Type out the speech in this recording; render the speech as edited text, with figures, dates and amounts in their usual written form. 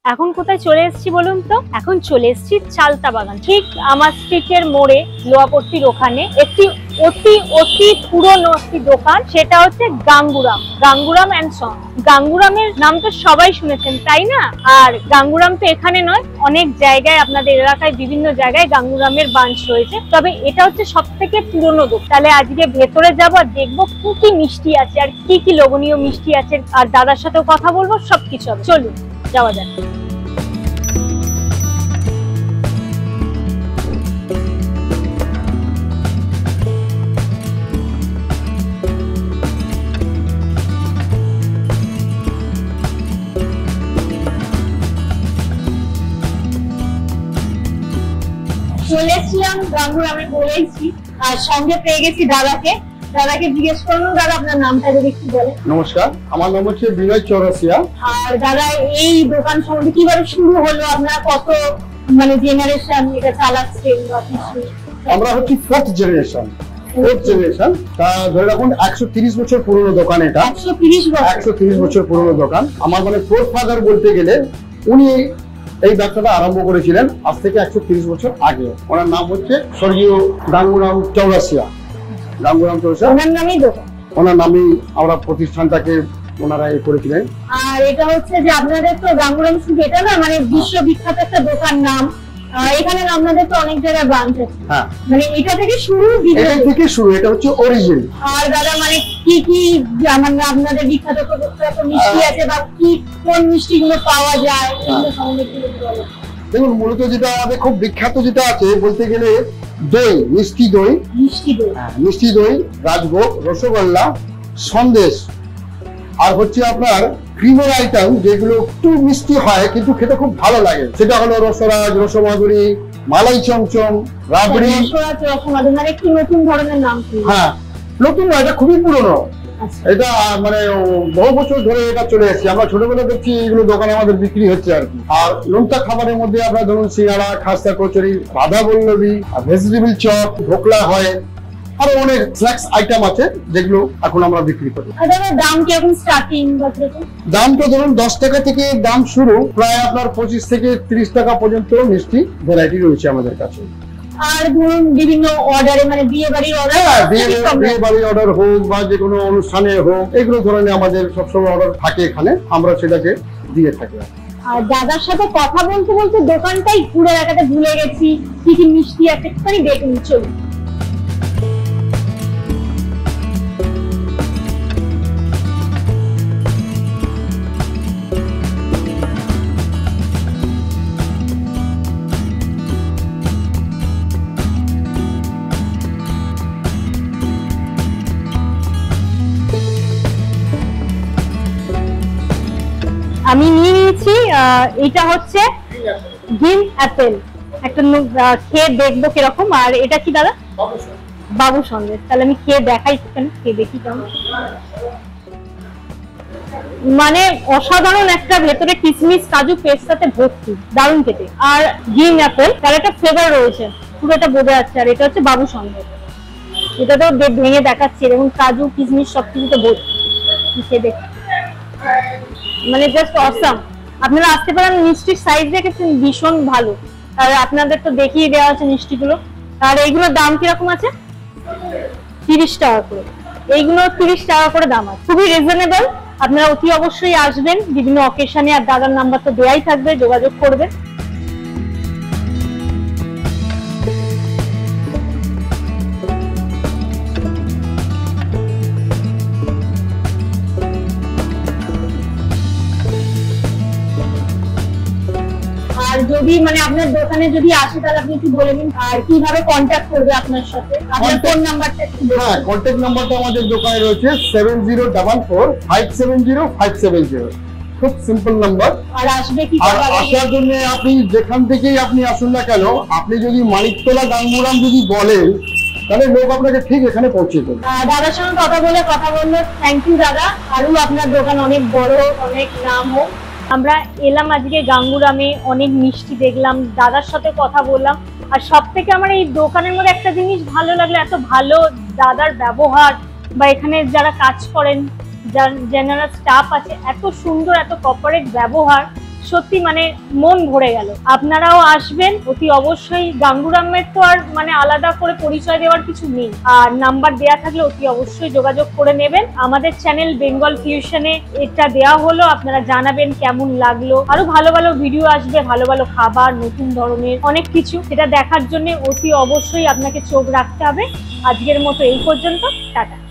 এখন কোথায় চলে এসেছি বলুন তো? এখন চলে এসেছি চালতা বাগান, ঠিক আমার স্ট্রিটের মোড়ে লোয়াপট্টির ওখানে একটি অতি অতি পুরনো একটি দোকান, সেটা হচ্ছে গাঙ্গুরাম এন্ড সন। গাঙ্গুরামের নাম তো সবাই শুনেছেন, তাই না? আর গাঙ্গুরাম তো এখানে নয়, অনেক জায়গায় আপনাদের এলাকায় বিভিন্ন জায়গায় গাঙ্গুরামের ব্রাঞ্চ রয়েছে, তবে এটা হচ্ছে সব থেকে পুরনো দোকান। তাহলে আজকে ভেতরে যাবো আর দেখবো কি কি মিষ্টি আছে আর কি কি লোভনীয় মিষ্টি আছে, আর দাদার সাথেও কথা বলবো, সবকিছু হবে। চলুন যাওয়া যাক। চলে এসেছিলাম গাঙ্গুরামে, বলেছি, আর সঙ্গে পেয়ে গেছি দাদাকে জিজ্ঞেস করুন, দাদা আপনার নামটা যদি একটু বলেন। নমস্কার, আমার নাম হচ্ছে বিনয় চৌরাসিয়া। আর দাদা এই দোকান সম্বন্ধে কিভাবে শুরু হলো, আপনারা কত জেনারেশন এটা চালাচ্ছেন? আমরা হচ্ছে ফোর্থ জেনারেশন। তা ধরে রাখুন 130 বছর পুরনো দোকান এটা। 130 বছর পুরনো দোকান। আমার ফোর্থ ফাদার বলতে গেলে উনি এই ব্যবসাটা আরম্ভ করেছিলেন আজ থেকে 130 বছর আগে। ওনার নাম হচ্ছে স্বর্গীয় গাঙ্গুরাম চৌরাসিয়া। ওনার নামেই আমরা প্রতিষ্ঠানটাকে ওনারা করেছিলেন। আর এটা হচ্ছে যে আপনাদের তো গাঙ্গুরাম শুধু এটা না, বিশ্ববিখ্যাত একটা দোকান নাম। এখানে আপনাদের তো অনেক জায়গায় ব্রাঞ্চ আছে। হ্যাঁ, এটা থেকে শুরু, এটা হচ্ছে অরিজিন। আর দাদা কি কি আপনাদের বিখ্যাত মিষ্টি আছে, বা কি কোন মিষ্টিগুলো পাওয়া যায়, এগুলো সম্বন্ধে একটু বলুন। দেখুন, মূলত যেটা আমাদের খুব বিখ্যাত যেটা আছে বলতে গেলে দই, মিষ্টি দই, রাজভোগ, রসগোল্লা, সন্দেশ, আর হচ্ছে আপনার ক্রিমের আইটেম যেগুলো একটু মিষ্টি হয় কিন্তু খেতে খুব ভালো লাগে, সেটা হলো রসরাজ, রসমাধুরী, মালাই চমচম, রাবড়ি। একটু নতুন ধরনের নাম। হ্যাঁ, নতুন নয়, এটা খুবই পুরনো। এটা বহু বছর ধরে এটা চলে এসেছে। আমরা ছোটবেলা দেখছি এগুলো দোকানে আমাদের বিক্রি হচ্ছে আর কি। আর নোনতা খাবারের মধ্যে আপনার ধরুন সিঙ্গাড়া, খাস্তা kachori, radhaballabhi, vegetable chop, dhokla হয়, আরো অনেক স্ন্যাক্স আইটেম আছে যেগুলো এখন আমরা বিক্রি করি। দাম কি এখন স্টার্টিং? দাম তো ধরুন 10 টাকা থেকে দাম শুরু, প্রায় আপনার 25 থেকে 30 টাকা পর্যন্ত মিষ্টি ভ্যারাইটি রয়েছে আমাদের কাছে। আর ধরুন বিভিন্ন অর্ডারে, বিয়ে বাড়ির অর্ডার হোক বা যে কোনো অনুষ্ঠানে হোক, এগুলো ধরনের আমাদের সবসময় অর্ডার থাকে এখানে, আমরা সেটাকে দিয়ে থাকি। আর দাদার সাথে কথা বলতে বলতে দোকানটাই ঘুরে দেখাতে ভুলে গেছি কি কি মিষ্টি আছে, একটুখানি দেখুন, চলুন। আমি নিয়ে নিয়েছি, এটা হচ্ছে গ্রিন অ্যাপেল, একটা খেয়ে দেখবো কিরকম। আর এটা কি দাদা? বাবু সন্দেশ। তাহলে আমি খেয়ে দেখাই, খেয়ে দেখি কেমন। অসাধারণ একটা, ভেতরে কিশমিশ, কাজু পেস্তাতে ভর্তি, দারুণ খেতে। আর গ্রিন অ্যাপেল, তার একটা ফ্লেভার রয়েছে, পুরো এটা বোঝা যাচ্ছে। আর এটা হচ্ছে বাবু সন্দেশ, এটা তো ভেঙে দেখাচ্ছে, এবং কাজু কিশমিশ সবকিছুতে ভর্তি। খেয়ে দেখি, জাস্ট অসাম। আপনারা আসতে পারেন। মিষ্টির সাইজ দেখেছেন, ভীষণ ভালো। আর আপনাদের তো দেখিয়ে দেওয়া আছে মিষ্টিগুলো। আর এইগুলোর দাম কিরকম আছে? 30 টাকা করে। এইগুলো 30 টাকা করে দাম আছে, খুবই রিজনেবল। আপনারা অতি অবশ্যই আসবেন বিভিন্ন অকেশনে। আর দাদার নাম্বার তো দেয়াই থাকবে, যোগাযোগ করবেন। আর যদি আপনার দোকানে যদি আসে, তাহলে আপনি কি বলে দিন, আর কিভাবে কন্ট্যাক্ট করবে আপনার সাথে? আপনার ফোন নাম্বারটা একটু বলুন। হ্যাঁ, কন্ট্যাক্ট নাম্বারটা আমাদের দোকানে রয়েছে 7044570570। খুব সিম্পল নাম্বার। আর আসবে কি? আর আসার জন্য আপনি যেখান থেকেই আপনি আসুন না কেন, আপনি যদি মানিকতলা গাঙ্গুরাম যদি বলেন, তাহলে লোক আপনাকে ঠিক এখানে পৌঁছে দেবে। দাদার সঙ্গে কথা বললো। থ্যাংক ইউ দাদা। আরো আপনার দোকান অনেক বড়, অনেক নাম হোক। আমরা এলাম আজকে গাঙ্গুরামে, অনেক মিষ্টি দেখলাম, দাদার সাথে কথা বললাম। আর সব থেকে আমার এই দোকানের মধ্যে একটা জিনিস ভালো লাগলো, এত ভালো দাদার ব্যবহার, বা এখানে যারা কাজ করেন, যারা স্টাফ আছে, এত সুন্দর, এত কর্পোরেট ব্যবহার। সত্যি মানে মন ভরে গেল। আপনারাও আসবেন অতি অবশ্যই। গাঙ্গুরামের তো আর মানে আলাদা করে পরিচয় দেওয়ার কিছু নেই, আর নাম্বার দেয়া থাকলে অতি অবশ্যই যোগাযোগ করে নেবেন। আমাদের চ্যানেল বেঙ্গল ফিউশনে এটা দেওয়া হলো, আপনারা জানাবেন কেমন লাগলো। আরো ভালো ভালো ভিডিও আসবে, ভালো ভালো খাবার, নতুন ধরনের অনেক কিছু, সেটা দেখার জন্য অতি অবশ্যই আপনাকে চোখ রাখতে হবে। আজকের মতো এই পর্যন্ত, টাটা।